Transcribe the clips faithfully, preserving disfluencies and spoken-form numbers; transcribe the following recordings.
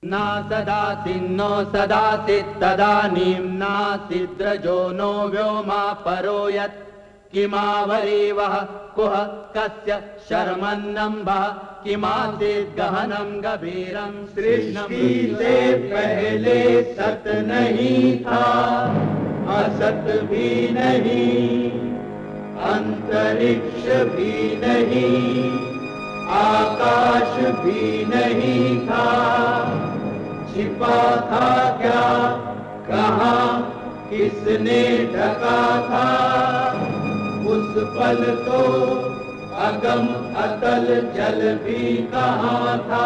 ना सदासिन्नो सदासित् तदानीं नासिद्रजो नो व्योमा परो यत् किमावरीवः कुह कस्य शर्मन्नम्भः किमासीत् गहनं गभीरं। सृष्टि से पहले सत नहीं था, असत भी नहीं, अंतरिक्ष भी नहीं, आकाश भी नहीं था। छिपा था क्या, कहाँ, किसने ढका था? उस पल तो अगम अतल जल भी कहाँ था।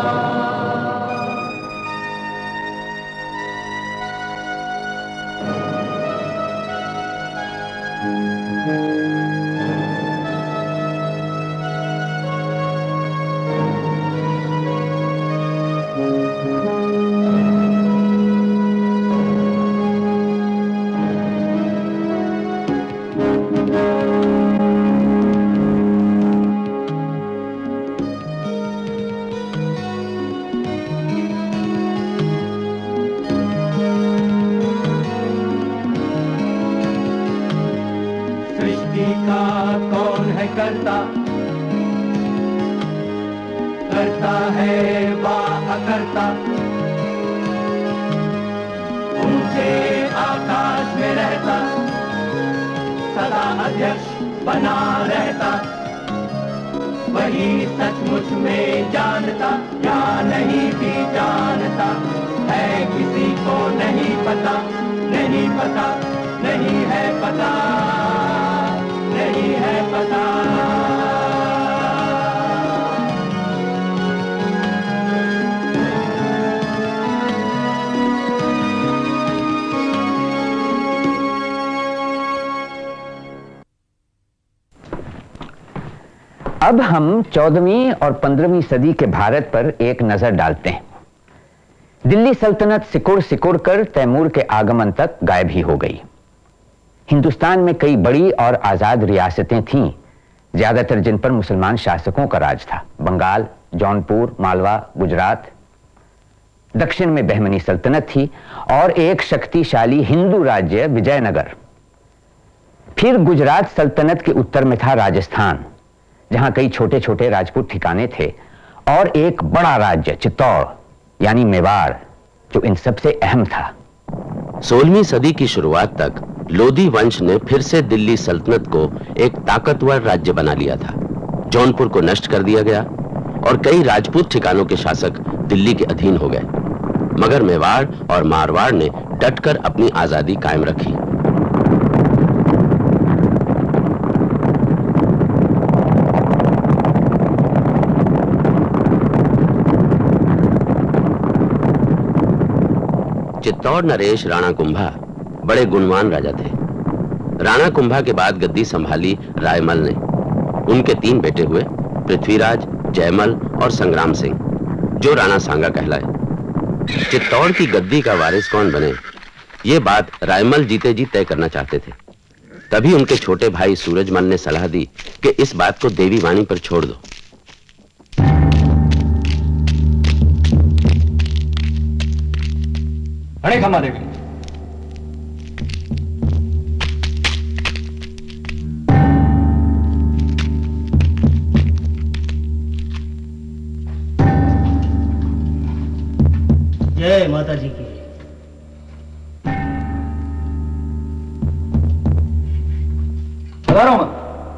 करता करता है वा अकर्ता, ऊंचे आकाश में रहता, सदा अध्यक्ष बना रहता। वही सचमुच में जानता या नहीं भी जानता है, किसी को नहीं पता, नहीं पता, नहीं है पता, नहीं है पता। अब हम चौदहवीं और पंद्रहवीं सदी के भारत पर एक नजर डालते हैं। दिल्ली सल्तनत सिकुड़ सिकुड़ कर तैमूर के आगमन तक गायब ही हो गई। हिंदुस्तान में कई बड़ी और आजाद रियासतें थीं, ज्यादातर जिन पर मुसलमान शासकों का राज था। बंगाल, जौनपुर, मालवा, गुजरात। दक्षिण में बहमनी सल्तनत थी और एक शक्तिशाली हिंदू राज्य विजयनगर। फिर गुजरात सल्तनत के उत्तर में था राजस्थान, जहां कई छोटे छोटे राजपूत ठिकाने थे, और एक बड़ा राज्य चित्तौड़ यानी मेवाड़, जो इन सबसे अहम था। सोलहवीं सदी की शुरुआत तक लोधी वंश ने फिर से दिल्ली सल्तनत को एक ताकतवर राज्य बना लिया था। जौनपुर को नष्ट कर दिया गया और कई राजपूत ठिकानों के शासक दिल्ली के अधीन हो गए, मगर मेवाड़ और मारवाड़ ने डटकर अपनी आजादी कायम रखी। चित्तौड़ नरेश राणा कुंभा बड़े गुणवान राजा थे। राणा कुंभा के बाद गद्दी संभाली रायमल ने। उनके तीन बेटे हुए, पृथ्वीराज, जयमल और संग्राम सिंह, जो राणा सांगा कहलाए। चित्तौड़ की गद्दी का वारिस कौन बने, ये बात रायमल जीते जी तय करना चाहते थे। तभी उनके छोटे भाई सूरजमल ने सलाह दी कि इस बात को देवी वाणी पर छोड़ दो। अरे खम्मा देवी, जय माता जी की। हजारों मत।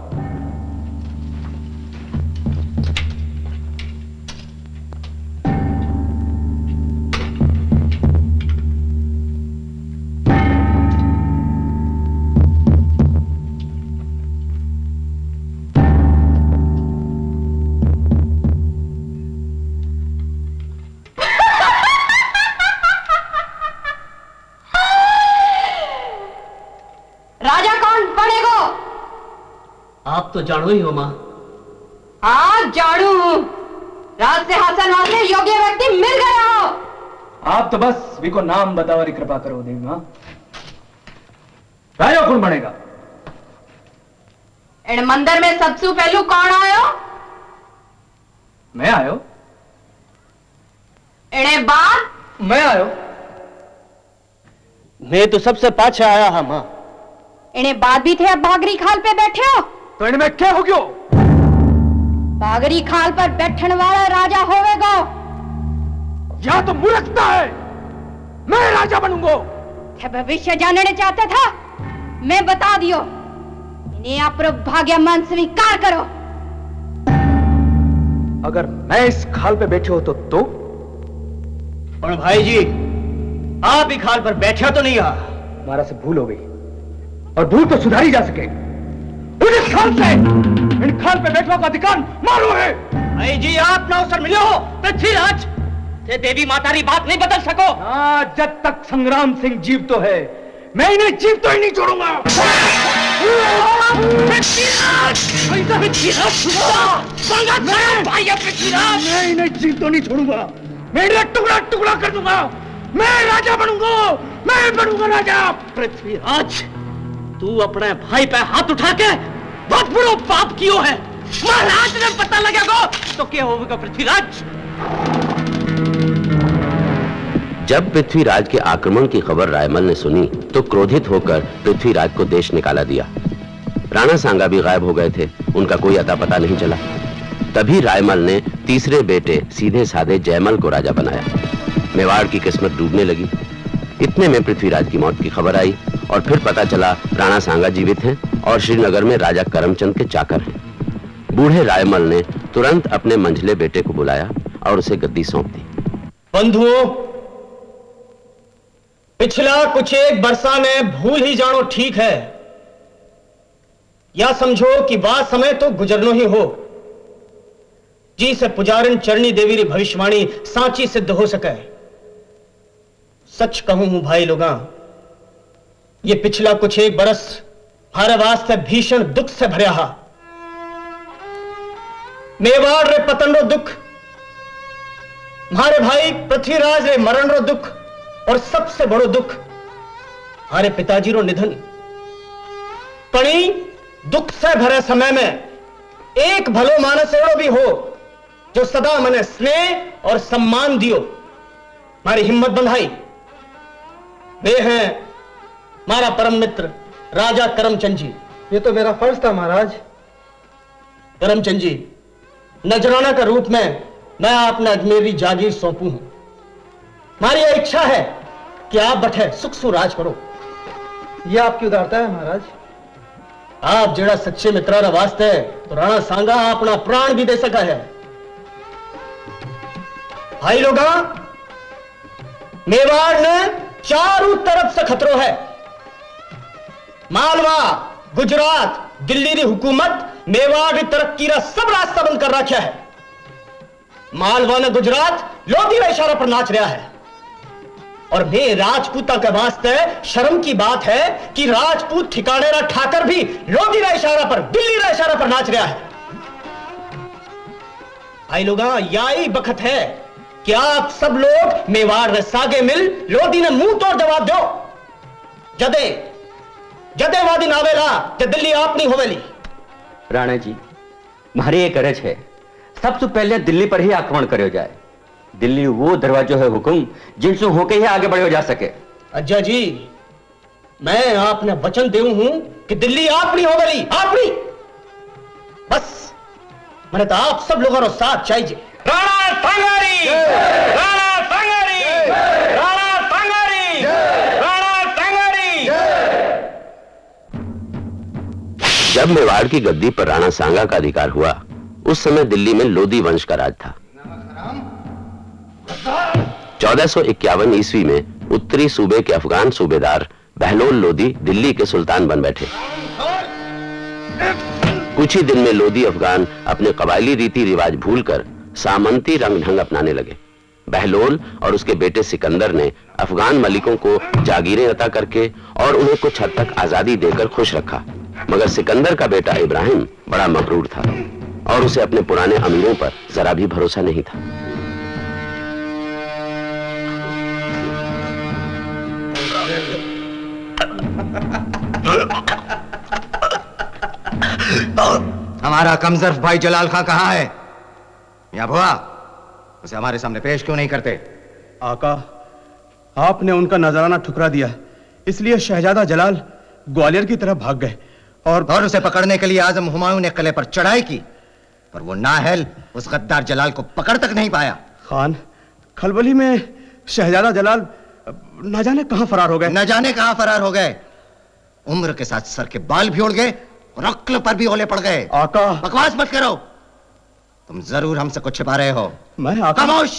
आप तो जाड़ू ही हो माँ। हाँ जाड़ू हूँ। राज सिंहासन वाले योग्य व्यक्ति मिल गया हो। आप तो बस भी को नाम बताओ और कृपा करो देवी माँ। राजा कौन बनेगा? इन मंदिर में सबसे पहलू कौन आयो? मैं आयो। इन्हें बाद मैं आयो। मैं तो सबसे पाछे आया हाँ मां। इन्हें बाद भी थे, अब भागरी खाल पे बैठे हो। तो इनमें क्या हो गयो? भागरी खाल पर बैठने वाला राजा होवेगा। यह तो मूर्खता है। मैं राजा बनूंगा। भविष्य जानने चाहते था, मैं बता दियो। इन्हें अपरो भाग्य मन स्वीकार करो। अगर मैं इस खाल पे बैठे हो तो तो और भाई जी, आप ही खाल पर बैठे तो नहीं आ। हमारा से भूल हो गई, और भूल तो सुधारी जा सके। इस खाल से इन खाल पे बैठने का अधिकार मारो है। भाई जी, आप ना अवसर मिले हो पृथ्वीराज, ते देवी माता की बात नहीं बदल सको। हाँ, जब तक संग्राम सिंह जीव तो है, मैं इन्हें जीव तो ही नहीं छोड़ूंगा। मैं इन्हें जीव तो नहीं छोड़ूंगा। मैं इन्हें टुकड़ा टुकड़ा कर दूंगा। मैं राजा बनूंगा। मैं बनूंगा राजा। पृथ्वीराज, तू अपने भाई पे हाथ उठा के बहुत बड़ो पाप कियो है। महाराज ने पता लगेगा तो क्या होगा पृथ्वीराज? जब पृथ्वीराज के आक्रमण की खबर रायमल ने सुनी तो क्रोधित होकर पृथ्वीराज को देश निकाला दिया। राणा सांगा भी गायब हो गए थे, उनका कोई अता पता नहीं चला। तभी रायमल ने तीसरे बेटे सीधे साधे जयमल को राजा बनाया। मेवाड़ की किस्मत डूबने लगी। इतने में पृथ्वीराज की मौत की खबर आई और फिर पता चला राणा सांगा जीवित हैं और श्रीनगर में राजा करमचंद के चाकर हैं। बूढ़े रायमल ने तुरंत अपने मंझले बेटे को बुलाया और उसे गद्दी सौंप दी। बंधुओं, पिछला कुछ एक बरसा ने भूल ही जानो ठीक है, या समझो कि बात समय तो गुजरनो ही हो, जी से पुजारन चरणी देवी री भविष्यवाणी सांची सिद्ध हो सके। सच कहूं हूं भाई लोगा, ये पिछला कुछ एक बरस हमारे वास्ते भीषण दुख से भरया हा। मेवाड़ रे पतन रो दुख, हमारे भाई पृथ्वीराज रे मरण रो दुख, और सबसे बड़ो दुख हमारे पिताजी रो निधन। पणी दुख से भरे समय में एक भलो मानस एड़ो भी हो जो सदा मने स्नेह और सम्मान दियो, हमारी हिम्मत बंधाई। वे हैं हमारा परम मित्र राजा करमचंद जी। ये तो मेरा फर्ज था महाराज। करमचंद जी, नजराना का रूप में मैं आपने अजमेरी जागीर सौंपू हूं। हमारी यह इच्छा है कि आप बैठे सुख सुराज करो। यह आपकी उदारता है महाराज। आप जेड़ा सच्चे मित्रारा वास्ते तो राणा सांगा अपना प्राण भी दे सका है। भाई लोगा, मेवाड़ ने चारों तरफ से खतरो है। मालवा, गुजरात, दिल्ली की हुकूमत मेवाड़ की तरक्की का सब रास्ता बंद कर रखा है। मालवा ने गुजरात लोधी का इशारा पर नाच रहा है, और मैं राजपूता के वास्ते शर्म की बात है कि राजपूत ठिकाने रा ठाकर भी लोधी का इशारा पर, दिल्ली का इशारा पर नाच रहा है। भाई लोगा, यही बखत है कि आप सब लोग मेवाड़ रे सागे मिल लोधी ने मुंह तोड़ जवाब दो। जदे जदे वादी नावेला जे दिल्ली आपनी होवेली। राणा जी, मारी एक अरज है, सबसे पहले दिल्ली पर ही आक्रमण करो जाए। दिल्ली वो दरवाजो है हुकुम जिनसे होके ही आगे बढ़ो जा सके। अज्जा जी, मैं आपने वचन देऊ हूं कि दिल्ली आपनी होवेली, आपनी। बस मैंने तो आप सब लोगों का साथ चाहिए। राणा सांगारी, राणा सांगारी, राणा सांगारी, राणा सांगारी। जब मेवाड़ की गद्दी पर राणा सांगा का अधिकार हुआ, उस समय दिल्ली में लोधी वंश का राज था। चौदह सौ इक्यावन ईस्वी में उत्तरी सूबे के अफगान सूबेदार बहलोल लोधी दिल्ली के सुल्तान बन बैठे। कुछ ही दिन में लोधी अफगान अपने कबायली रीति रिवाज भूलकर सामंती रंग ढंग अपनाने लगे। बहलोल और उसके बेटे सिकंदर ने अफगान मलिकों को जागीरें अता करके और उन्हें कुछ हद तक आजादी देकर खुश रखा, मगर सिकंदर का बेटा इब्राहिम बड़ा मगरूर था और उसे अपने पुराने अमीरों पर जरा भी भरोसा नहीं था। हमारा कमजर्फ भाई जलाल खां कहां है? या भुआ, उसे हमारे सामने पेश क्यों नहीं करते? आका, आपने उनका नजराना ठुकरा दिया, इसलिए शहजादा जलाल ग्वालियर की तरफ भाग गए और और उसे पकड़ने के लिए आजम हुमायूं ने किले पर चढ़ाई की, पर वो नाहल उस गद्दार जलाल को पकड़ तक नहीं पाया। खान, खलबली में शहजादा जलाल न जाने कहां फरार हो गए। न जाने कहां फरार हो गए। उम्र के साथ सर के बाल भी उड़ गए और अक्ल पर भी ओले पड़ गए। आका, बकवास मत करो, तुम जरूर हमसे कुछ छिपा रहे हो। मैं आका। खामोश।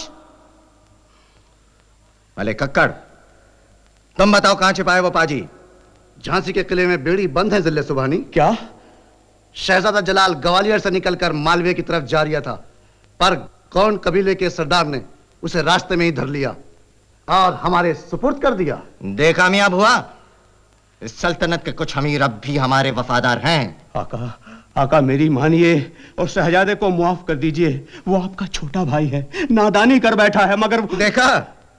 मलिक कक्कड़, तुम बताओ कहां छिपाए वो पाजी? झांसी के किले में बेड़ी बंद है जिले सुबहानी। क्या? शहजादा जलाल ग्वालियर से निकलकर मालवे की तरफ जा रहा था, पर कौन कबीले के सरदार ने उसे रास्ते में ही धर लिया और हमारे सुपुर्द कर दिया। देखा मियां भुआ, इस सल्तनत के कुछ अमीर अब भी हमारे वफादार हैं। आका, आका मेरी मानिए और शहजादे को मुआफ कर दीजिए, वो आपका छोटा भाई है, नादानी कर बैठा है। मगर देखा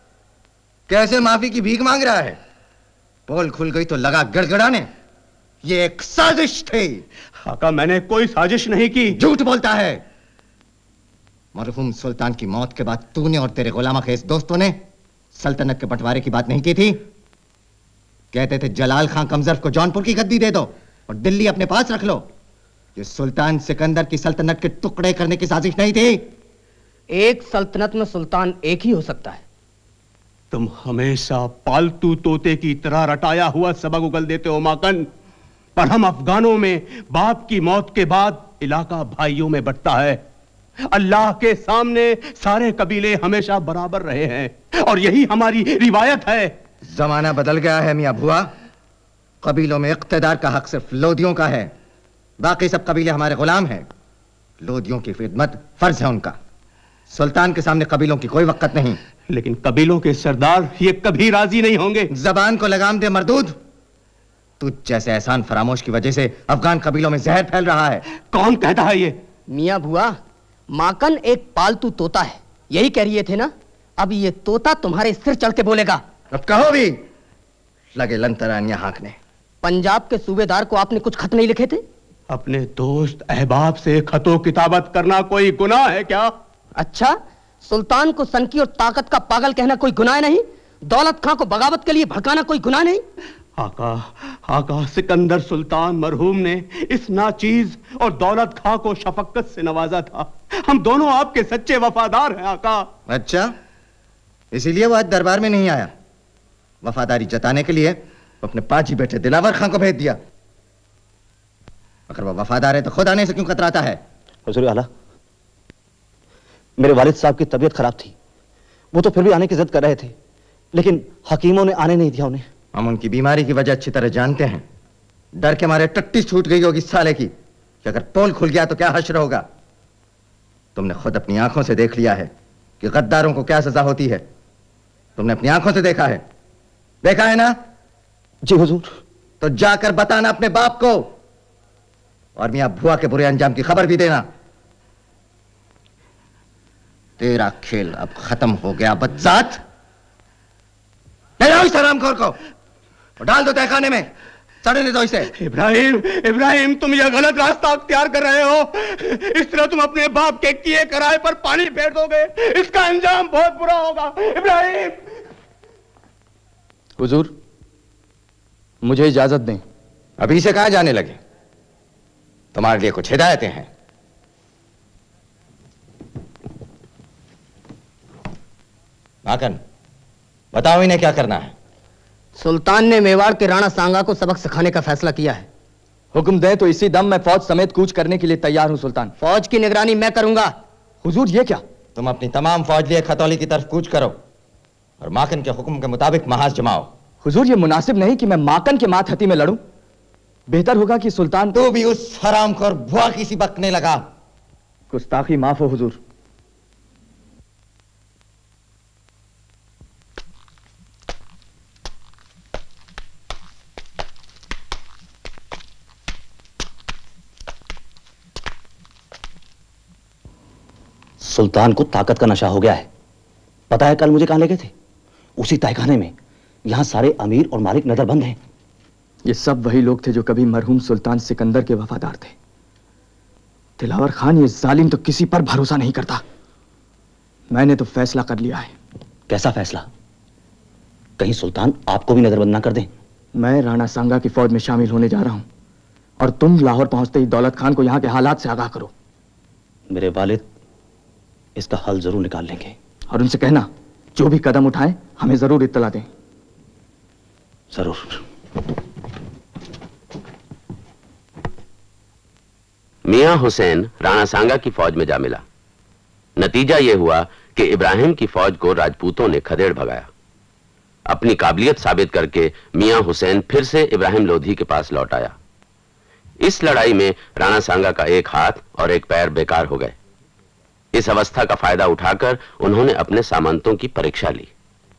कैसे माफी की भीख मांग रहा है। पोल खुल गई तो लगा गिड़गिड़ाने। ये एक साजिश थी। आका, मैंने कोई साजिश नहीं की। झूठ बोलता है। मरहूम सुल्तान की मौत के बाद तूने और तेरे गुलामा खेस दोस्तों ने सल्तनत के बंटवारे की बात नहीं की थी? कहते थे जलाल खां कमजर्फ को जौनपुर की गद्दी दे दो और दिल्ली अपने पास रख लो। ये सुल्तान सिकंदर की सल्तनत के टुकड़े करने की साजिश नहीं थी। एक सल्तनत में सुल्तान एक ही हो सकता है। तुम हमेशा पालतू तोते की तरह रटाया हुआ सबक उगल देते हो माकन, पर हम अफगानों में बाप की मौत के बाद इलाका भाइयों में बंटता है। अल्लाह के सामने सारे कबीले हमेशा बराबर रहे हैं और यही हमारी रिवायत है। जमाना बदल गया है मियां भुआ। कबीलों में इख्तिदार का हक सिर्फ लोदियों का है, बाकी सब कबीले हमारे गुलाम हैं। लोदियों की खिदमत फर्ज है उनका। सुल्तान के सामने कबीलों की कोई वक़्त नहीं। लेकिन कबीलों के सरदार ये कभी राजी नहीं होंगे। जबान को लगाम दे मरदूद। तुझ जैसे एहसान फरामोश की वजह से अफगान कबीलों में जहर फैल रहा है। कौन कहता है ये? मियां भुआ, माकन एक पालतू तोता है, यही कह रही थे ना? अब ये तोता तुम्हारे सिर चढ़ के बोलेगा। अब कहो भी। लगे लंतरानियां हाँकने। पंजाब के सूबेदार को आपने कुछ खत नहीं लिखे थे? अपने दोस्त अहबाब से खतो किताबत करना कोई गुनाह है क्या? अच्छा, सुल्तान को सनकी और ताकत का पागल कहना कोई गुनाह नहीं? दौलत खां को बगावत के लिए भड़काना कोई गुनाह नहीं? आका, आका, सिकंदर सुल्तान मरहूम ने इस नाचीज और दौलत खां को शफकत से नवाजा था। हम दोनों आपके सच्चे वफादार हैं आका। अच्छा, इसीलिए वो आज दरबार में नहीं आया। वफादारी जताने के लिए अपने पाजी बेटे दिलावर खां को भेज दिया। अगर वो वफादार है तो खुद आने से क्यों कतराता है? हुजूर आला, मेरे वालिद साहब की तबीयत खराब थी, वो तो फिर भी आने की जिद कर रहे थे, लेकिन हकीमों ने आने नहीं दिया उन्हें। हम उनकी बीमारी की वजह अच्छी तरह जानते हैं। डर के मारे टट्टी छूट गई होगी साले की कि अगर पोल खुल गया तो क्या हश्र होगा। तुमने खुद अपनी आंखों से देख लिया है कि गद्दारों को क्या सजा होती है। तुमने अपनी आंखों से देखा है, देखा है ना? जी हुजूर। तो जाकर बताना अपने बाप को और मियां भुआ के बुरे अंजाम की खबर भी देना। तेरा खेल अब खत्म हो गया बदजात। ले जाओ इस हरामखोर को और डाल दो तहखाने में, सड़ने दो इसे। इब्राहिम, इब्राहिम, तुम यह गलत रास्ता अख्तियार कर रहे हो। इस तरह तुम अपने बाप के किए कराए पर पानी फेर दोगे। इसका अंजाम बहुत बुरा होगा। इब्राहिम। हुजूर, मुझे इजाजत दें। अभी से कहां जाने लगे? तुम्हारे लिए कुछ हिदायतें हैं। माकन, बताओ इन्हें क्या करना है। सुल्तान ने मेवाड़ के राणा सांगा को सबक सिखाने का फैसला किया है। हुक्म दें तो इसी दम मैं फौज समेत कूच करने के लिए तैयार हूं सुल्तान। फौज की निगरानी मैं करूंगा। हुजूर, ये क्या? तुम अपनी तमाम फौज लिए खतौली की तरफ कूच करो और माकन के हुक्म के मुताबिक महाज जमाओ। हुजूर, ये मुनासिब नहीं कि मैं माकन के मातहती में लड़ूं। बेहतर होगा कि सुल्तान। तू भी उस हरामखोर भुआ की सी बकने लगा। गुस्ताखी माफ हो हुजूर। सुल्तान को ताकत का नशा हो गया है। पता है कल मुझे कहां ले गए थे? उसी तहखाने में। यहां सारे अमीर और मालिक नजरबंद हैं। ये सब वही लोग थे जो कभी मरहूम सुल्तान सिकंदर के वफादार थे। दिलावर खान ये जालिम तो किसी पर भरोसा नहीं करता। मैंने तो फैसला कर लिया है, कैसा फैसला? कहीं सुल्तान आपको भी नजरबंद ना कर दें। मैं राणा सांगा की फौज में शामिल होने जा रहा हूं और तुम लाहौर पहुंचते ही दौलत खान को यहां के हालात से आगाह करो। मेरे वालिद इसका हल जरूर निकाल लेंगे। और उनसे कहना जो भी कदम उठाएं हमें जरूर इत्तला दें। जरूर। मियां हुसैन राणा सांगा की फौज में जा मिला। नतीजा यह हुआ कि इब्राहिम की फौज को राजपूतों ने खदेड़ भगाया। अपनी काबिलियत साबित करके मियां हुसैन फिर से इब्राहिम लोधी के पास लौट आया। इस लड़ाई में राणा सांगा का एक हाथ और एक पैर बेकार हो गए। इस अवस्था का फायदा उठाकर उन्होंने अपने सामंतों की परीक्षा ली।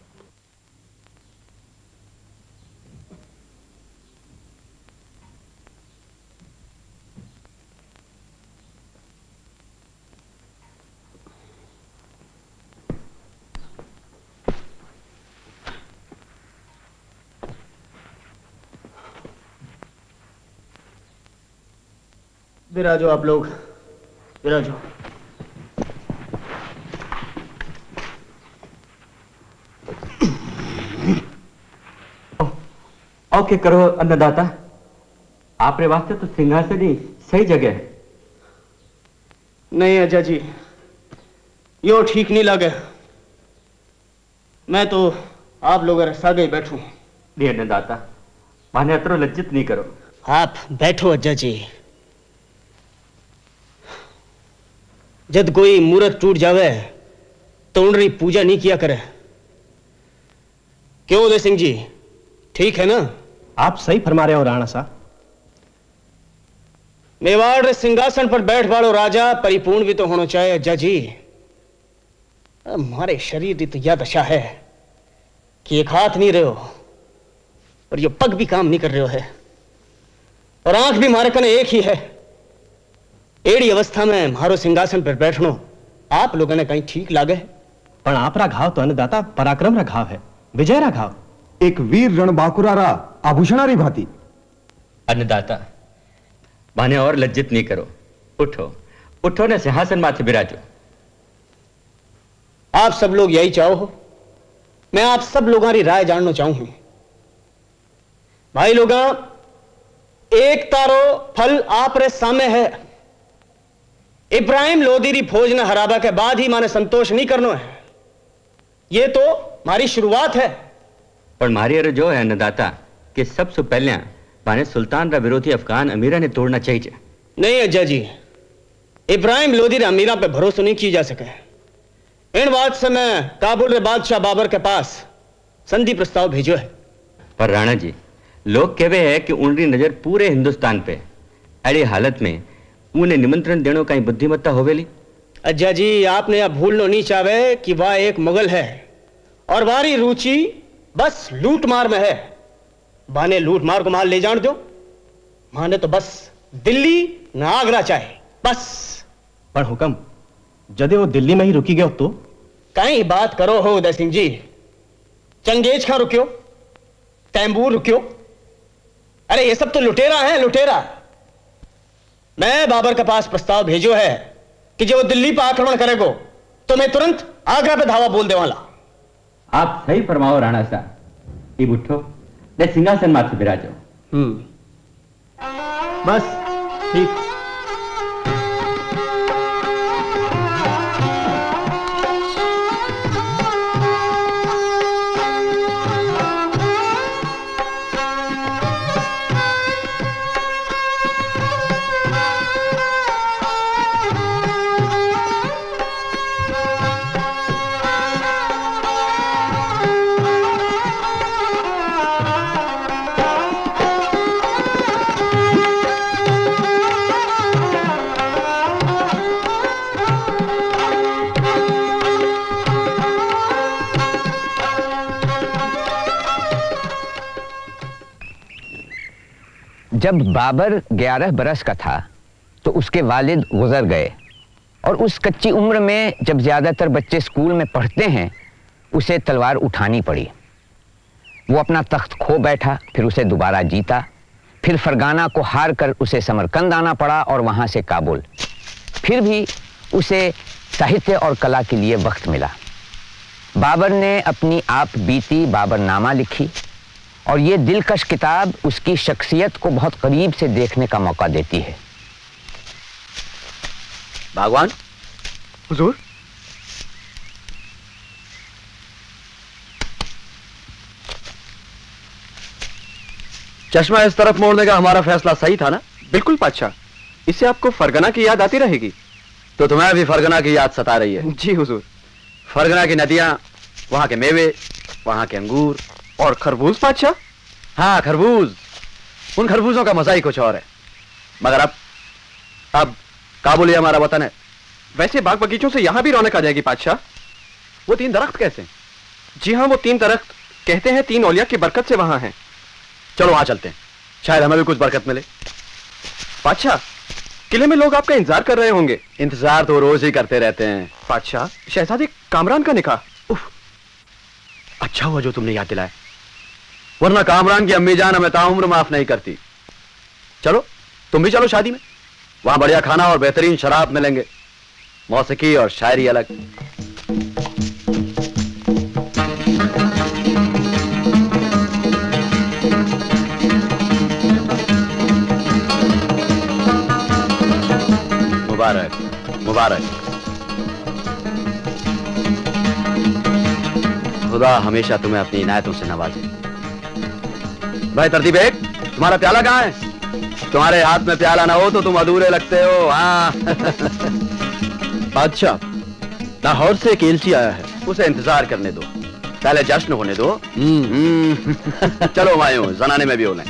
विराजो आप लोग, विराजो। ओके करो अन्नदाता, आपरे वास्ते तो सिंहासन ही सही जगह है। नहीं अज्जा जी, यो ठीक नहीं लगे। मैं तो आप लोग सागे बैठू। नहीं अन्नदाता, माने अतरो लज्जित नहीं करो। आप बैठो अज्जा जी। जब कोई मूर्त टूट जावे तो उनकी पूजा नहीं किया करे। क्यों उदय सिंह जी, ठीक है ना? आप सही फरमा रहे हो राणा साहब। मेवाड़ रे सिंहासन पर बैठ वालो राजा परिपूर्ण भी तो होना चाहिए अज्जा जी। हमारे शरीर की तो यह दशा है कि एक हाथ नहीं रहे हो और ये पग भी काम नहीं कर रहे हो है और आंख भी हमारे कने एक ही है। एड़ी अवस्था में मारो सिंहासन पर बैठनो आप लोगों ने कहीं ठीक लागे? पर आपरा घाव तो अन्नदाता पराक्रम रा घाव है, विजय रा घाव। एक वीर रणबांकुरा रा आभूषणारी भांति। अन्नदाता, माने और लज्जित नहीं करो। उठो उठो ने सिंहासन माथे बिराजो। आप सब लोग यही चाहो हो? मैं आप सब लोगों की राय जानना चाहूं। भाई लोग, एक तारो फल आप रे सामने है। इब्राहिम लोधी री फौज ने हराबा के बाद ही माने संतोष नहीं करना है। ये तो हमारी शुरुआत है। पर मारी अरे जो है अन्नदाता कि सबसे पहले माने सुल्तान रा विरोधी अफगान अमीरा ने तोड़ना चाहिए। नहीं अज्जा जी, इब्राहिम लोधी रे अमीरा पे भरोसा नहीं किया जा सके। इन बात से मैं काबुल रे बादशाह बाबर के पास संधि प्रस्ताव भेजो है। पर राणा जी, लोग कहवे है कि उनकी नजर पूरे हिंदुस्तान पे। अड़ी हालत में उन्हें निमंत्रण देने का बुद्धिमत्ता होवेली। अज्जा जी, आपने यह भूलना नहीं चाहे कि वह एक मुगल है और वारी रुचि बस लूट मार में है। बाने लूट मार को माल ले जान दो, माने तो बस दिल्ली न आगरा चाहे बस। पर हुक्म, जदे वो दिल्ली में ही रुकी गयो तो? कहीं बात करो हो उदय सिंह जी। चंगेज खां रुक्यो, तैमूर रुक्यो। अरे ये सब तो लुटेरा है, लुटेरा। मैं बाबर के पास प्रस्ताव भेजो है कि जो दिल्ली पर आक्रमण करेगो तो मैं तुरंत आगरा पे धावा बोल दे वाला। आप सही फरमाओ राणा साहब। इब उठो ने सिंहासन माथे बिराजो। हम्म, बस ठीक। जब बाबर ग्यारह बरस का था तो उसके वालिद गुजर गए और उस कच्ची उम्र में जब ज्यादातर बच्चे स्कूल में पढ़ते हैं उसे तलवार उठानी पड़ी। वो अपना तख्त खो बैठा, फिर उसे दोबारा जीता, फिर फरगाना को हार कर उसे समरकंद आना पड़ा और वहां से काबुल। फिर भी उसे साहित्य और कला के लिए वक्त मिला। बाबर ने अपनी आप बीती बाबरनामा लिखी और ये दिलकश किताब उसकी शख्सियत को बहुत करीब से देखने का मौका देती है। भगवान हुजूर, चश्मा इस तरफ मोड़ने का हमारा फैसला सही था ना? बिल्कुल पातशाह, इससे आपको फरगना की याद आती रहेगी। तो तुम्हें भी फरगना की याद सता रही है? जी हुजूर। फरगना की नदियां, वहां के मेवे, वहां के अंगूर और खरबूज पातशाह। हाँ खरबूज, उन खरबूजों का मजा ही कुछ और है। मगर अब अब काबुल ही हमारा वतन है। वैसे बाग बगीचों से यहां भी रौनक आ जाएगी पातशाह। वो तीन दरख्त कैसे? जी हाँ, वो तीन दरख्त कहते हैं तीन औलिया की बरकत से वहां हैं। चलो वहां चलते हैं, शायद हमें भी कुछ बरकत मिले। पातशाह, किले में लोग आपका इंतजार कर रहे होंगे। इंतजार तो रोज ही करते रहते हैं। पातशाह, शहजादे कामरान का निकाह। अच्छा हुआ जो तुमने याद दिलाया, वरना कामरान की अम्मी जान हमें ताउम्र माफ नहीं करती। चलो तुम भी चलो शादी में, वहां बढ़िया खाना और बेहतरीन शराब मिलेंगे, मौसीकी और शायरी अलग। मुबारक मुबारक। खुदा हमेशा तुम्हें अपनी इनायतों से नवाजे। भाई तरतीब बेग, तुम्हारा प्याला कहाँ है? तुम्हारे हाथ में प्याला ना हो तो तुम अधूरे लगते हो। हाँ बादशाह, लाहौर से एक एलची आया है, उसे इंतजार करने दो, पहले जश्न होने दो। चलो मायूं, जनाने में भी हो लें।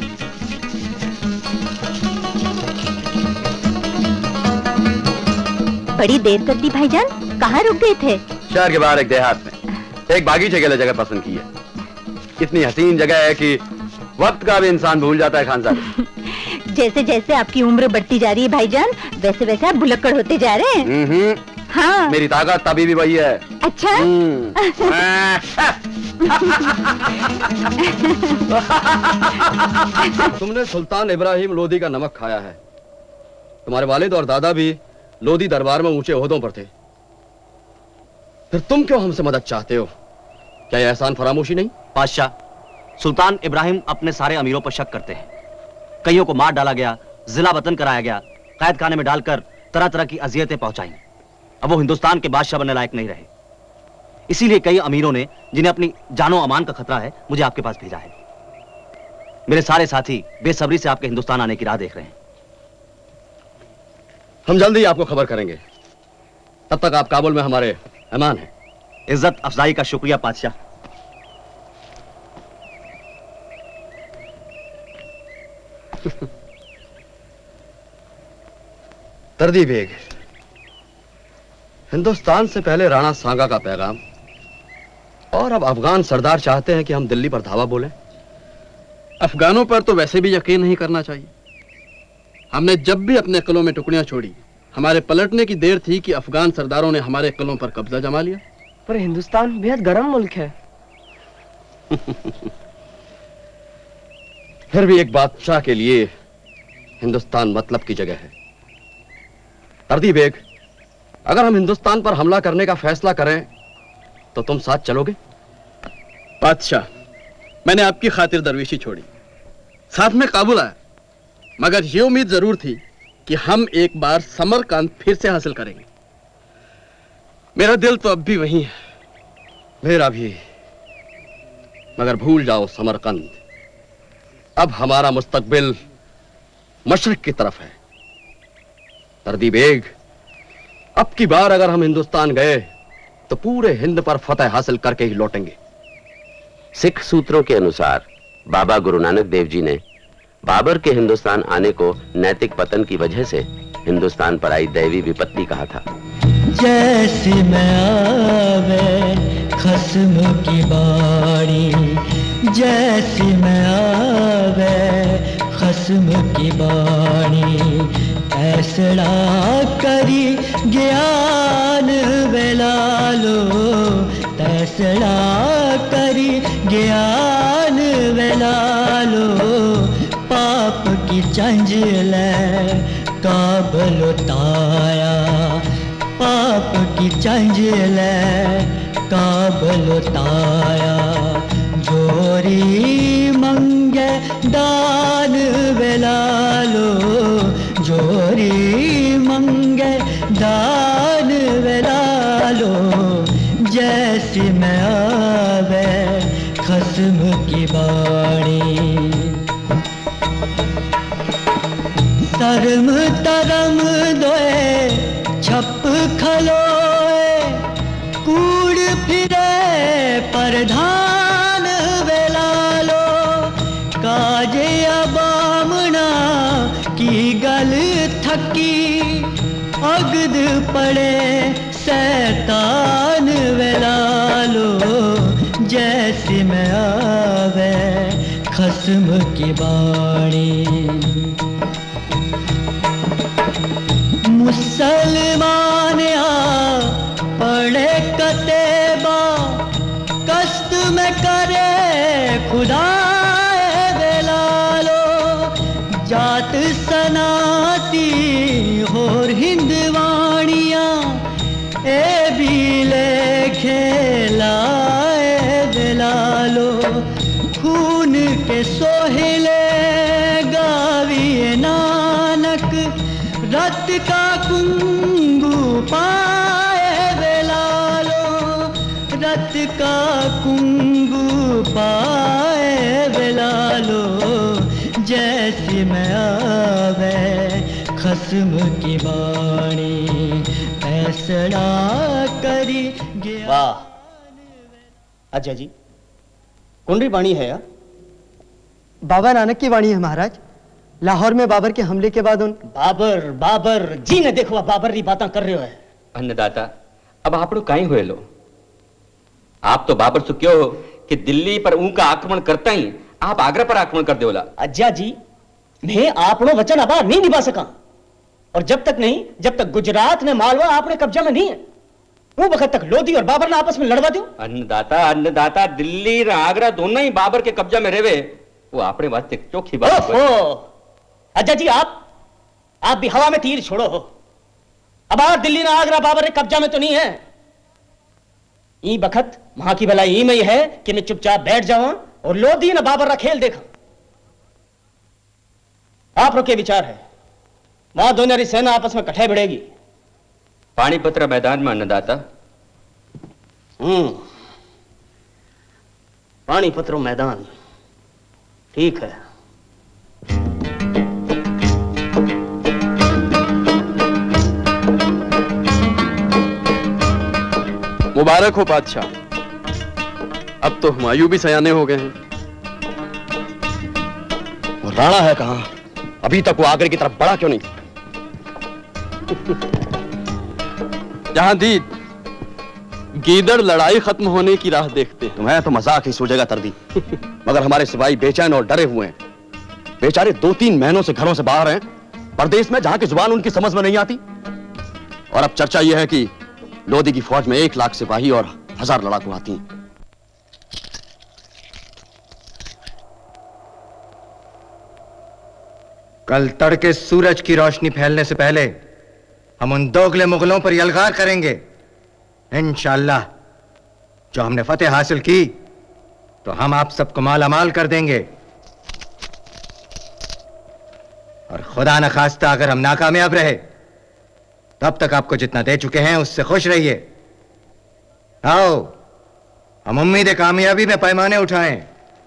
बड़ी देर कर दी भाईजान, कहाँ रुक गए थे? शहर के बाहर एक देहात में एक बागीचे के लिए जगह पसंद की है। इतनी हसीन जगह है कि वक्त का भी इंसान भूल जाता है। खान साहब, जैसे जैसे आपकी उम्र बढ़ती जा रही है भाईजान, वैसे वैसे आप भुलक्कड़ होते जा रहे हैं। हाँ, मेरी ताकत तभी भी वही है। अच्छा। तुमने सुल्तान इब्राहिम लोधी का नमक खाया है। तुम्हारे वालिद और दादा भी लोधी दरबार में ऊंचे ओहदों पर थे, फिर तुम क्यों हमसे मदद चाहते हो? क्या यह एहसान फरामोशी नहीं? बादशाह, सुल्तान इब्राहिम अपने सारे अमीरों पर शक करते हैं। कईयों को मार डाला गया, जिला वतन कराया गया, कैद खाने में डालकर तरह तरह की अजियतें पहुंचाई। अब वो हिंदुस्तान के बादशाह बनने लायक नहीं रहे। इसीलिए कई अमीरों ने, जिन्हें अपनी जानो अमान का खतरा है, मुझे आपके पास भेजा है। मेरे सारे साथी बेसब्री से आपके हिंदुस्तान आने की राह देख रहे हैं। हम जल्दी ही आपको खबर करेंगे। तब तक आप काबुल में हमारे मेहमान हैं। इज्जत अफजाई का शुक्रिया बादशाह। तरदी बेग, हिंदुस्तान से पहले राणा सांगा का पैगाम, और अब अफगान सरदार चाहते हैं कि हम दिल्ली पर धावा बोलें। अफगानों पर तो वैसे भी यकीन नहीं करना चाहिए। हमने जब भी अपने किलों में टुकड़ियां छोड़ी, हमारे पलटने की देर थी कि अफगान सरदारों ने हमारे किलों पर कब्जा जमा लिया। पर हिंदुस्तान बेहद गर्म मुल्क है। फिर भी एक बादशाह के लिए हिंदुस्तान मतलब की जगह है। तरदी बेग, अगर हम हिंदुस्तान पर हमला करने का फैसला करें तो तुम साथ चलोगे? बादशाह, मैंने आपकी खातिर दरवेशी छोड़ी, साथ में काबुल आया, मगर यह उम्मीद जरूर थी कि हम एक बार समरकंद फिर से हासिल करेंगे। मेरा दिल तो अब भी वही है। मेरा भी, मगर भूल जाओ समरकंद, अब हमारा मुस्तकबिल मशरिक की तरफ है। तरदी बेग, अब की बार अगर हम हिंदुस्तान गए तो पूरे हिंद पर फतह हासिल करके ही लौटेंगे। सिख सूत्रों के अनुसार बाबा गुरु नानक देव जी ने बाबर के हिंदुस्तान आने को नैतिक पतन की वजह से हिंदुस्तान पर आई दैवी विपत्ति कहा था। जैसे मैं आवे खस्म की बाड़ी, जैसे मैं आवे खस्म की बाड़ी, ऐसड़ा करी ज्ञान वेलालो, तैसड़ा करी ज्ञान वेलालो, पाप की चंजले काबल उताया, पाप की चंजले काबलताया जोरी मंगे दान वेलालो जोरी मंगे दान वेलालो जैसी मैं आवे खस्म की बाणी तरम तरम दोए छप खलोए कूड़ फिरे परधान वेलालो काजे अबामना की गल थकी अगद पड़े सैतान वेलालो जैसी मैं आवे खस्म की बाणी मुसलमान आ पढ़े कतेबा कस्त में करे खुदा वेलालो जात सनाती होर हिंदवाणियां ए बीले खेलाए वेलालो खून के सोहिले गावी नानक रत का कुंगू पाए वेलालो रत का कुंगू पाए वेलालो जैसी मैं आवे खस्म की बाणी फैसला करी गया। वाह अजय जी कुंडली बाणी है या? बाबा नानक की वाणी है महाराज। लाहौर में बाबर के हमले के बाद उन बाबर बाबर जी ने देखो बाबर री बातें कर रहे हो है। अन्नदाता अब आप लोग कहीं हुए लो आप तो बाबर से क्यों हो कि दिल्ली पर उनका आक्रमण करता ही आप आगरा पर आक्रमण कर देला। अज्जा जी मैं आपनो वचन अब नहीं निभा सका और जब तक नहीं जब तक गुजरात ने मालवा आपने कब्जा में नहीं है वो वक्त तक लोधी और बाबर ने आपस में लड़वा दो। अन्नदाता अन्नदाता दिल्ली और आगरा दोनों ही बाबर के कब्जा में रहे वो आपने वास्ते चौखी बात हो। अज्जा जी आप आप भी हवा में तीर छोड़ो हो। अब आप दिल्ली ना आगरा बाबर के कब्जा में तो नहीं है। ई बखत वहां की भलाई में ही है कि मैं चुपचाप बैठ जाऊं और लोधी ना बाबर का खेल देखा। आप लोग के विचार है वहां दोनों री सेना आपस में कट्ठे भिड़ेगी पानीपत मैदान में अन्नदाता। हम्म पानीपत मैदान ठीक है। मुबारक हो बादशाह अब तो हुमायूं भी सयाने हो गए हैं। वो राणा है कहां? अभी तक वो आगरे की तरफ बढ़ा क्यों नहीं? जहां दी गीदड़ लड़ाई खत्म होने की राह देखते हैं। तुम्हें तो मजाक ही सूझेगा तरदी मगर हमारे सिपाही बेचैन और डरे हुए हैं। बेचारे दो तीन महीनों से घरों से बाहर हैं परदेश में जहां की जुबान उनकी समझ में नहीं आती। और अब चर्चा यह है कि लोधी की फौज में एक लाख सिपाही और हजार लड़ाकू आती हैं। कल तड़के सूरज की रोशनी फैलने से पहले हम उन दोगले मुगलों पर यलगार करेंगे इंशाअल्लाह। जो हमने फतेह हासिल की तो हम आप सबको मालामाल कर देंगे और खुदा न खास्ता अगर हम नाकामयाब रहे तब तक आपको जितना दे चुके हैं उससे खुश रहिए। आओ हम उम्मीद कामयाबी में पैमाने उठाएं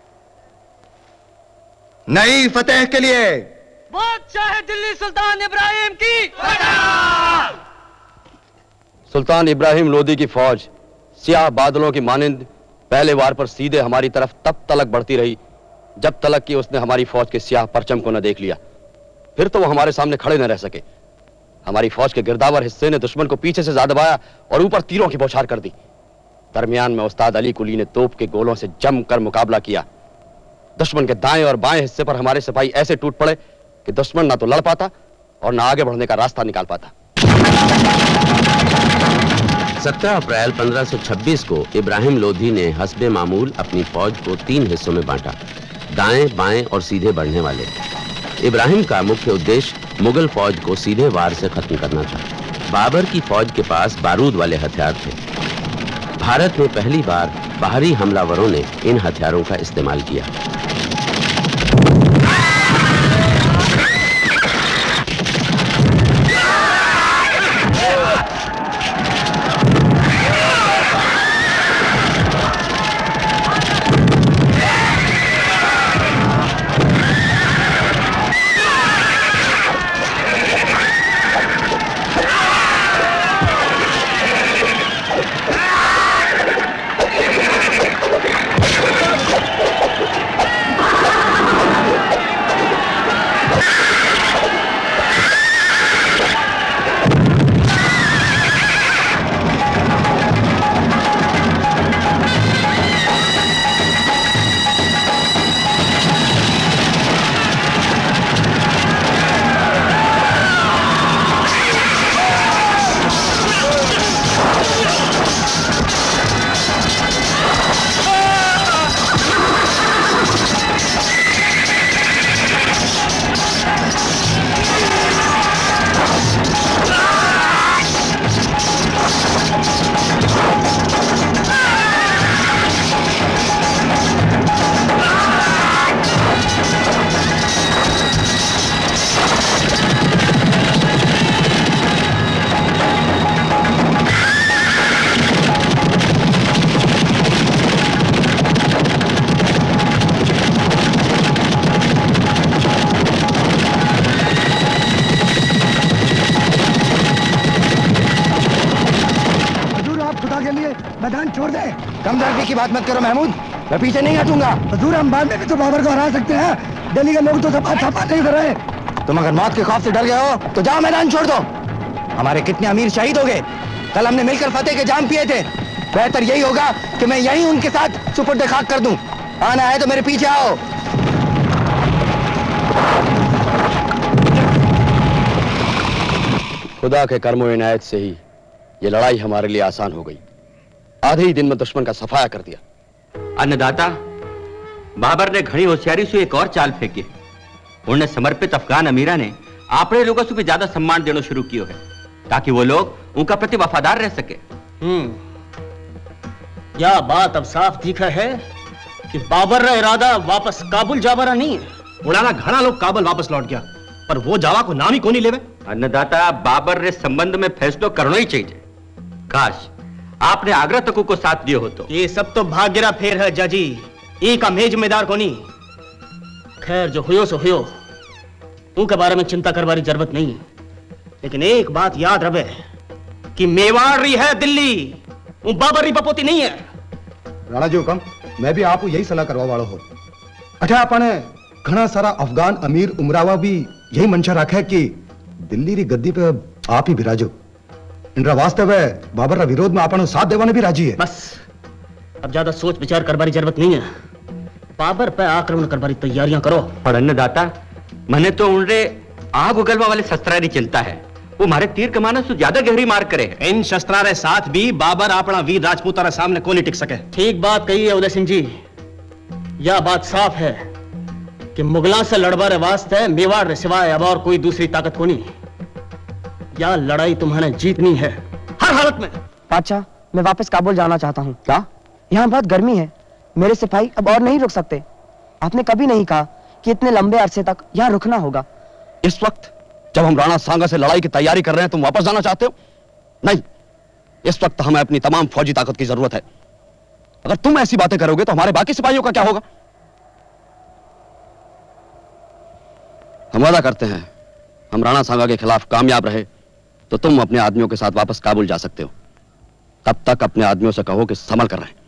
नई फतेह के लिए। बादशाह दिल्ली सुल्तान इब्राहिम की सुल्तान इब्राहिम लोधी की फौज सियाह बादलों की मानिंद पहले वार पर सीधे हमारी तरफ तब तलक बढ़ती रही जब तलक कि उसने हमारी फौज के सियाह परचम को न देख लिया। फिर तो वो हमारे सामने खड़े न रह सके। हमारी फौज के गिरदावर हिस्से ने दुश्मन को पीछे से ज्यादा दबाया और ऊपर तीरों की बौछार कर दी। दरमियान में उस्ताद अली कुली ने तोप के गोलों से जमकर मुकाबला किया। दुश्मन के दाएं और बाएं हिस्से पर हमारे सिपाही ऐसे टूट पड़े कि दुश्मन ना तो लड़ पाता और ना आगे बढ़ने का रास्ता निकाल पाता। सत्रह अप्रैल पंद्रह सौ छब्बीस को इब्राहिम लोधी ने हस्बे मामूल अपनी फौज को तीन हिस्सों में बांटा, दाएं, बाएं और सीधे बढ़ने वाले। इब्राहिम का मुख्य उद्देश्य मुगल फौज को सीधे वार से खत्म करना था। बाबर की फौज के पास बारूद वाले हथियार थे। भारत में पहली बार बाहरी हमलावरों ने इन हथियारों का इस्तेमाल किया। की बात मत करो महमूद, मैं पीछे नहीं हटूंगा। हजूर हम बाद में भी तो बाबर को हरा सकते हैं। दिल्ली के लोग तो सब अच्छा बात नहीं कर रहे। तुम अगर मौत के खौफ से डर गए हो तो जाओ मैदान छोड़ दो। हमारे कितने अमीर शहीद हो गए। कल हमने मिलकर फतेह के जाम पिए थे। बेहतर यही होगा कि मैं यहीं उनके साथ सुपुर्द खाक कर दूं। आना है तो मेरे पीछे आओ। खुदा के कर्मो इनायत से ही ये लड़ाई हमारे लिए आसान हो गई। आधे ही दिन में दुश्मन का सफाया कर दिया। अन्नदाता, बाबर ने घनी होशियारी से एक और चाल फेंकी। उन्हें समर्पित अफगान अमीरा ने आपने लोगों से भी ज्यादा सम्मान देना शुरू किया है ताकि वो लोग उनका प्रति वफादार रह सके। हम्म, यह बात अब साफ दिखा है कि बाबर का इरादा वापस काबुल जावाना नहीं है। उड़ाना घना लोग काबुल वापस लौट गया पर वो जावा को नाम ही को नहीं लेवे। अन्नदाता, बाबर ने संबंध में फैसलो करना ही चाहिए। काश आपने आगरा तक को साथ दिए हो तो। ये सब तो भाग्यरा फेर है जाजी, एक का मैं जिम्मेदार को नहीं। खैर जो हुयो सो हुयो, उनके बारे में चिंता करवारी जरूरत नहीं। लेकिन एक बात याद रहे कि मेवाड़ रही है दिल्ली, वो बाबर री बपोती नहीं है। राणा जी हुकम, मैं भी आपको यही सलाह करवा वाला हो। अच्छा आपने घना सारा अफगान अमीर उमरावा भी यही मंशा रखा है कि दिल्ली री गद्दी पे आप ही विराजो। इनरा वास्तव है बाबर रा विरोध में आपने साथ देवाने भी राजी है। बस अब ज्यादा सोच विचार करवारी जरूरत नहीं है। बाबर पे आक्रमण करवारी तैयारियां करो। और अन्नदाता, मैंने तो उनरे आग उगलवा वाले शस्त्रारी चिंता है। वो हमारे तीर कमाने से ज्यादा गहरी मार करे। इन शस्त्रारे साथ भी बाबर अपना वीर राजपूतारा सामने को नहीं टिक सके। ठीक बात कही है उदय सिंह जी। यह बात साफ है कि मुगलों से लड़वारे वास्ते मेवाड़ रे सिवाय अब और कोई दूसरी ताकत को नहीं। यह लड़ाई तुम्हें जीतनी है हर हालत में। बादशाह, मैं वापस काबुल जाना चाहता हूँ। क्या? यहाँ बहुत गर्मी है, मेरे सिपाही अब और नहीं रुक सकते। आपने कभी नहीं कहा कि इतने लंबे अरसे तक यहाँ रुकना होगा। इस वक्त जब हम राणा सांगा से लड़ाई की तैयारी कर रहे हैं तुम वापस जाना चाहते हो? नहीं, इस वक्त हमें अपनी तमाम फौजी ताकत की जरूरत है। अगर तुम ऐसी बातें करोगे तो हमारे बाकी सिपाहियों का क्या होगा? हम वादा करते हैं, हम राणा सांगा के खिलाफ कामयाब रहे तो तुम अपने आदमियों के साथ वापस काबुल जा सकते हो। तब तक अपने आदमियों से कहो कि संभल कर रहें।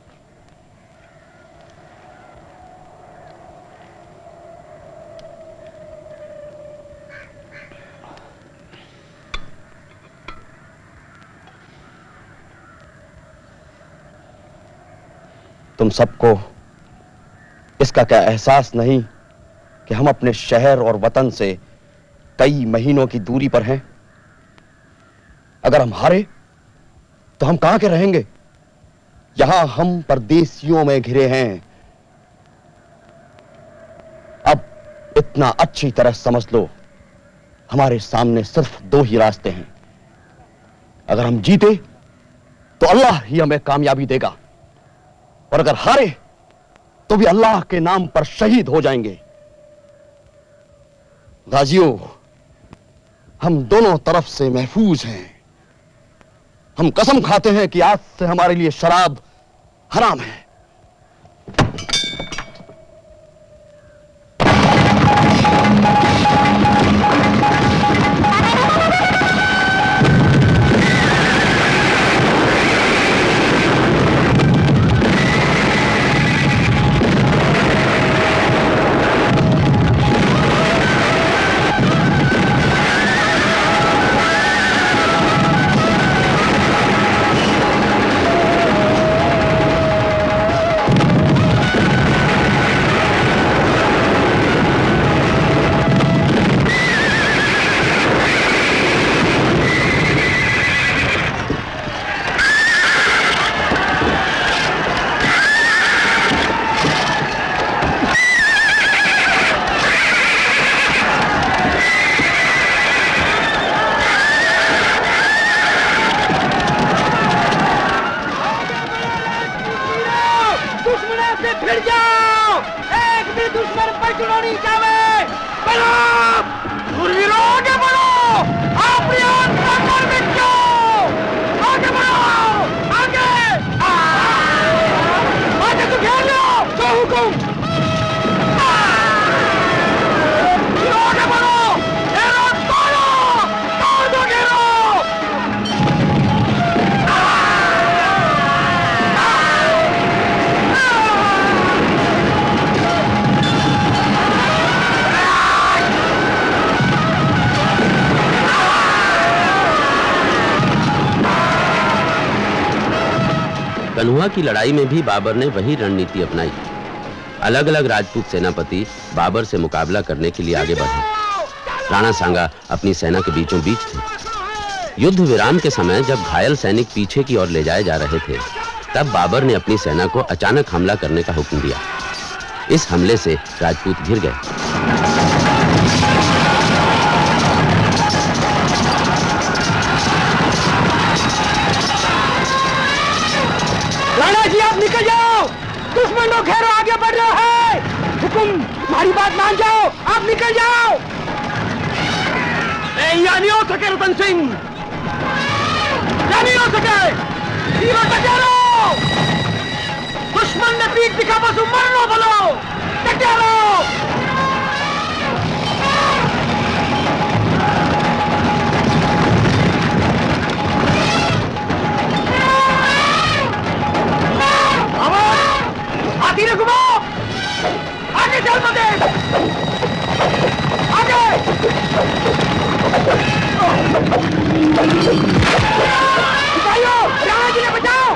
तुम सबको इसका क्या एहसास नहीं कि हम अपने शहर और वतन से कई महीनों की दूरी पर हैं? अगर हम हारे तो हम कहां के रहेंगे? यहां हम परदेशियों में घिरे हैं। अब इतना अच्छी तरह समझ लो, हमारे सामने सिर्फ दो ही रास्ते हैं। अगर हम जीते तो अल्लाह ही हमें कामयाबी देगा, और अगर हारे तो भी अल्लाह के नाम पर शहीद हो जाएंगे। गाजियों, हम दोनों तरफ से महफूज हैं। हम कसम खाते हैं कि आज से हमारे लिए शराब हराम है। कन्हुआ की लड़ाई में भी बाबर ने वही रणनीति अपनाई। अलग अलग राजपूत सेनापति बाबर से मुकाबला करने के लिए आगे बढ़े। राणा सांगा अपनी सेना के बीचों बीच थे। युद्ध विराम के समय जब घायल सैनिक पीछे की ओर ले जाए जा रहे थे, तब बाबर ने अपनी सेना को अचानक हमला करने का हुक्म दिया। इस हमले से राजपूत घिर गए। राणा जी, आप निकल जाओ, दुश्मन लोग घेरो आगे बढ़ रहा है। हुकुम, हमारी बात मान जाओ, आप निकल जाओ। यहाँ नहीं हो सके रतन सिंह, यहाँ नहीं हो सके। सीमा टकराओ, दुश्मन ने पीठ दिखा, बस मर लो, बोलो टकराओ। हाथी ने घुमाओ, आगे चल बदे, आगे। सिपाहियों, राणा जी ने बचाओ।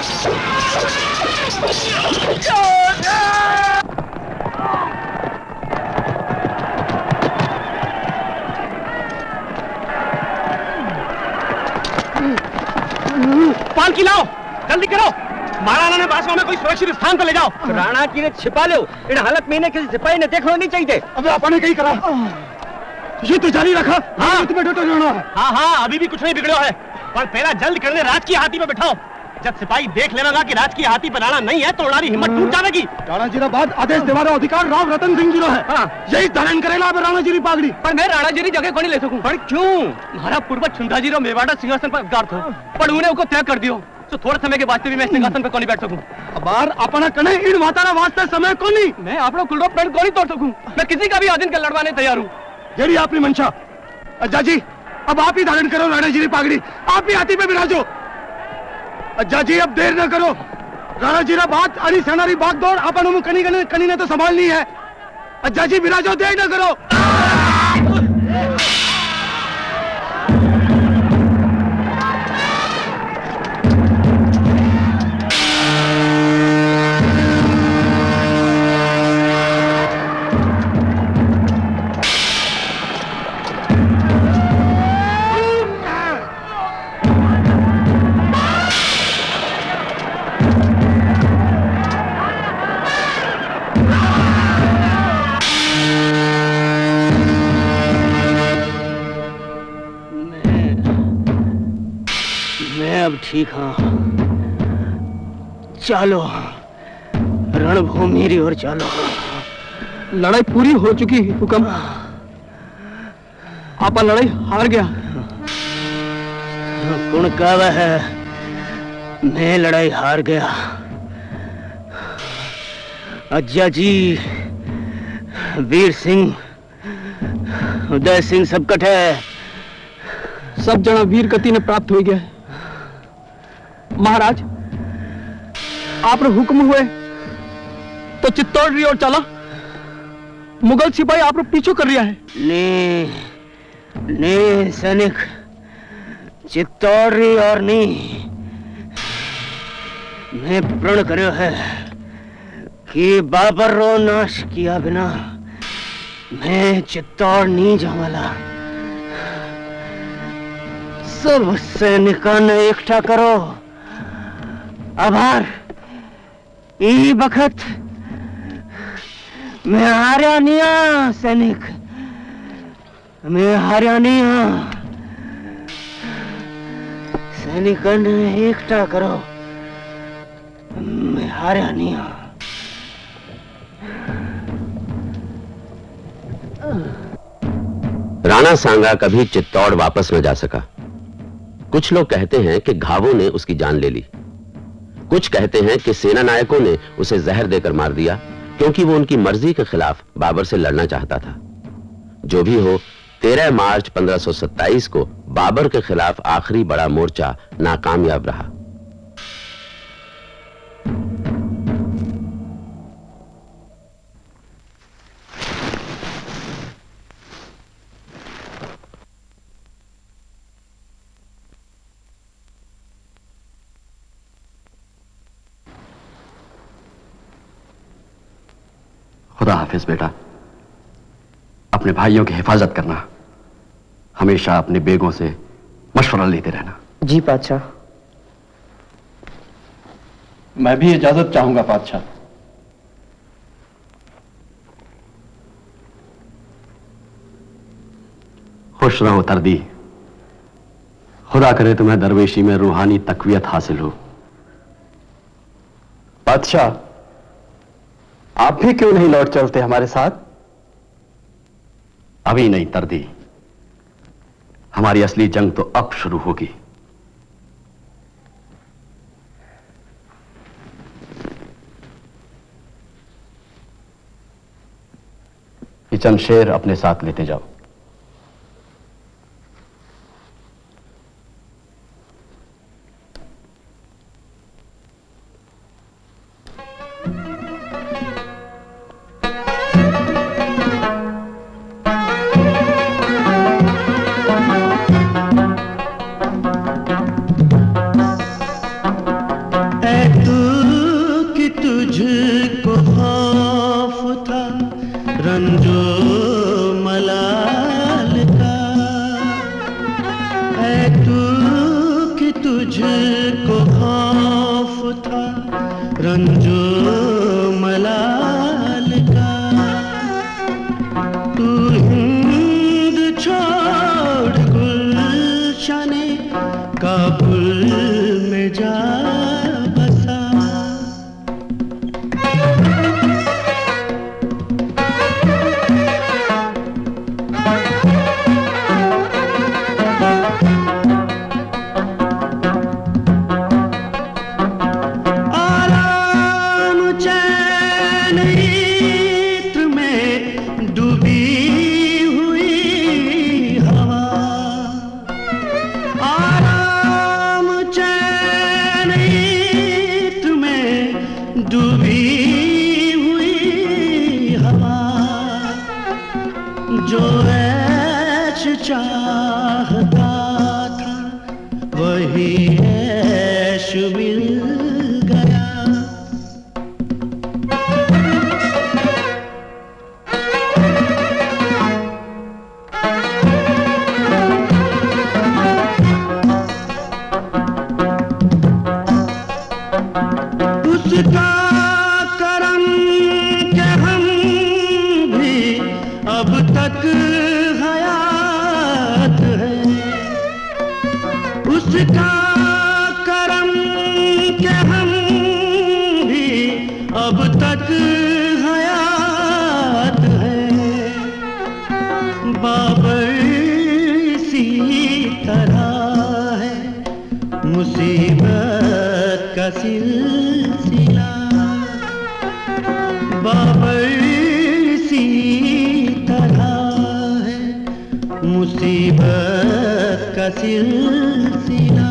पालकी लाओ, जल्दी करो। महाराणा ने बासवा में कोई सुरक्षित स्थान पर ले जाओ। राणा की ने छिपा लो, इन हालत में इन्हें किसी सिपाही ने देखना नहीं चाहिए। अबे आपने कहीं करा, ये तो जारी रखा। हाँ, तुम्हें डटो रहना है। हाँ हाँ, अभी भी कुछ नहीं बिगड़ो है, पर पहला जल्द करने राज की हाथी पे बैठाओ। जब सिपाही देख लेगा कि राज की हाथी पर राणा नहीं है तो उड़ारी हिम्मत टूट जाएगी। राणा जी बाद आदेश देवारो अधिकार राव रतन सिंह जी है। हाँ। यही धारण करेला अब राणा जी पागड़ी। पर मैं राणा जी जगह को नहीं ले सकूं। पर क्यों? हमारा पूर्वज छुंदा जी मेवाड़ा सिंहासन पर अधिकार था, पर उन्हें उनको त्याग कर दियो, तो थोड़े समय के वास्ते भी मैं सिंहासन पर कौन बैठ सकूं। बार अपना कने इन मातारा वास्ते समय को नहीं। मैं आपको कुलरोप पेड़ को नहीं तोड़ सकूं। मैं किसी का भी आदिन का लड़वाने तैयार हूं। जेडी आपकी मंशा। अज्जा जी, अब आप ही धारण करो राणा जी पागड़ी, आप ही हाथी पे बिराजो। अज्जा जी, अब देर न करो। राणा जी बात अरी सेनारी भाग दौड़ अपन कनी कनी कनी ने तो संभालनी है। अज्जा जी बिराजो, देर न करो। ठीक हाँ। चलो रणभूमि री ओर चलो। लड़ाई पूरी हो चुकी हुक्म। आपा लड़ाई हार गया। कौन कहवा है मैं लड़ाई हार गया? अज्जा जी, वीर सिंह, उदय सिंह सब कटे सब जना वीर गति ने प्राप्त हो गया। महाराज आप हुक्म हुए तो चित्तौड़ री ओर चला। मुगल सिपाही आप पीछे कर रिया है। ने ने सैनिक चित्तौड़ री और नहीं, मैं प्रण करो है कि बाबर रो नाश किया बिना मैं चित्तौड़ नहीं जावाला। सब सैनिकों ने इकट्ठा करो। आभार ई बखत मैं हारा नहीं आ सैनिक, मैं हारा नहीं आ। सैनिकों ने इकट्ठा करो, मैं हारा नहीं आ। राणा सांगा कभी चित्तौड़ वापस न जा सका। कुछ लोग कहते हैं कि घावों ने उसकी जान ले ली। कुछ कहते हैं कि सेना नायकों ने उसे जहर देकर मार दिया क्योंकि वो उनकी मर्जी के खिलाफ बाबर से लड़ना चाहता था। जो भी हो, तेरह मार्च पंद्रह सौ सत्ताईस को बाबर के खिलाफ आखिरी बड़ा मोर्चा नाकामयाब रहा। खुदा हाफिज बेटा, अपने भाइयों की हिफाजत करना, हमेशा अपने बेगों से मशवरा लेते रहना। जी बादशाह। मैं भी इजाजत चाहूंगा बादशाह। खुश रहो तरदी, खुदा करे तुम्हें दरवेशी में रूहानी तकवीयत हासिल हो। बादशाह, आप भी क्यों नहीं लौट चलते हमारे साथ? अभी नहीं तरदी, हमारी असली जंग तो अब शुरू होगी। ये चंद शेर अपने साथ लेते जाओ। उसका कर तक हयात है, बाबर सी तरह है मुसीबत का सिलसिला, बाबर सी तरह है मुसीबत का सिलसिला।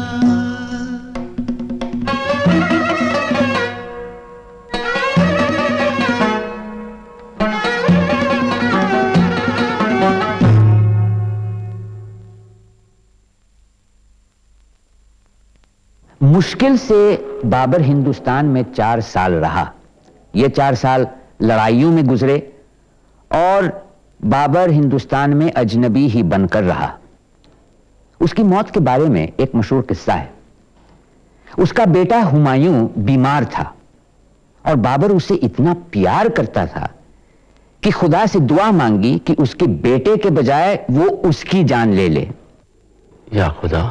मुश्किल से बाबर हिंदुस्तान में चार साल रहा। ये चार साल लड़ाइयों में गुजरे और बाबर हिंदुस्तान में अजनबी ही बनकर रहा। उसकी मौत के बारे में एक मशहूर किस्सा है। उसका बेटा हुमायूं बीमार था और बाबर उसे इतना प्यार करता था कि खुदा से दुआ मांगी कि उसके बेटे के बजाय वो उसकी जान ले ले। या खुदा,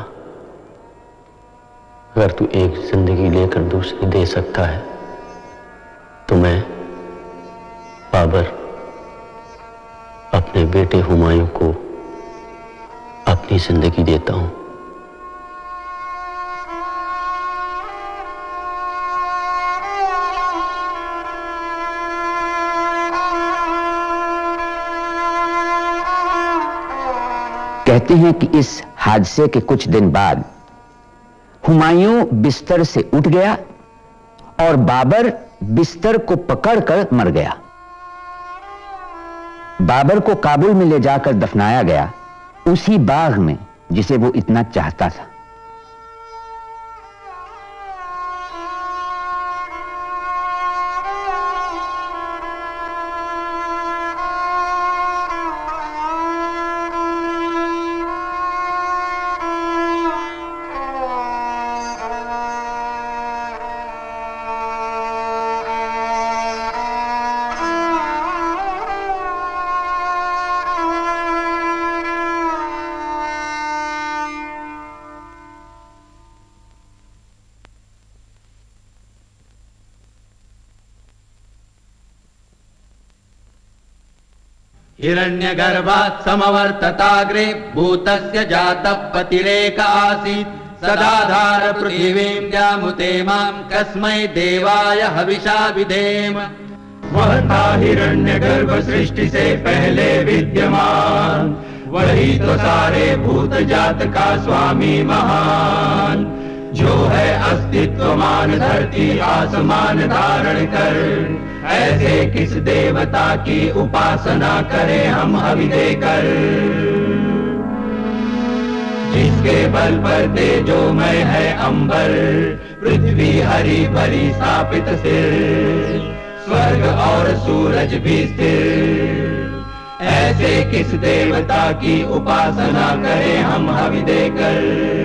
अगर तू एक जिंदगी लेकर दूसरी दे सकता है तो मैं बाबर अपने बेटे हुमायूं को अपनी जिंदगी देता हूं। कहते हैं कि इस हादसे के कुछ दिन बाद हुमायूं बिस्तर से उठ गया और बाबर बिस्तर को पकड़कर मर गया। बाबर को काबुल में ले जाकर दफनाया गया, उसी बाग में जिसे वो इतना चाहता था। हिरण्यगर्भात् समवर्तताग्रे भूतस्य जातः पतिरेक आसीत् सदाधार पृथिवीं जामुते मां कस्मै देवाय हविषा विधेम। वह था हिरण्यगर्भ सृष्टि से पहले विद्यमान, वही तो सारे भूत जात का स्वामी महान, जो है अस्तित्वमान धरती आसमान धारण कर। ऐसे किस देवता की उपासना करें हम हवि देकर, जिसके बल पर तेजोमय है अंबर, पृथ्वी हरी भरी स्थापित सिर, स्वर्ग और सूरज भी स्थिर। ऐसे किस देवता की उपासना करें हम हवि देकर,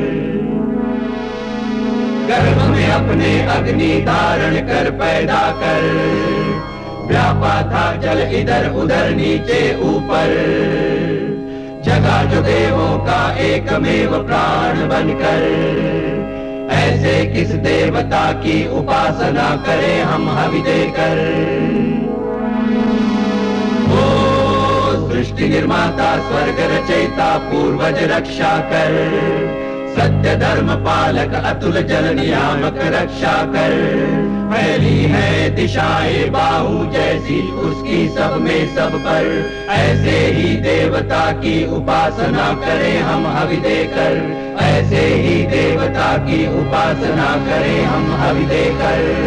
गर्भ में अपने अग्नि धारण कर पैदा कर, व्यापा था जल इधर उधर नीचे ऊपर, जगा जो देवों का एकमेव प्राण बनकर। ऐसे किस देवता की उपासना करें हम हवि देकर। ओ सृष्टि निर्माता स्वर्ग रचयिता पूर्वज रक्षा कर, सत्य धर्म पालक अतुल जल नियामक रक्षा कर। फैली है दिशाएं बाहु जैसी उसकी सब में सब पर, ऐसे ही देवता की उपासना करें हम हवि देकर। ऐसे ही देवता की उपासना करें हम हवि देकर।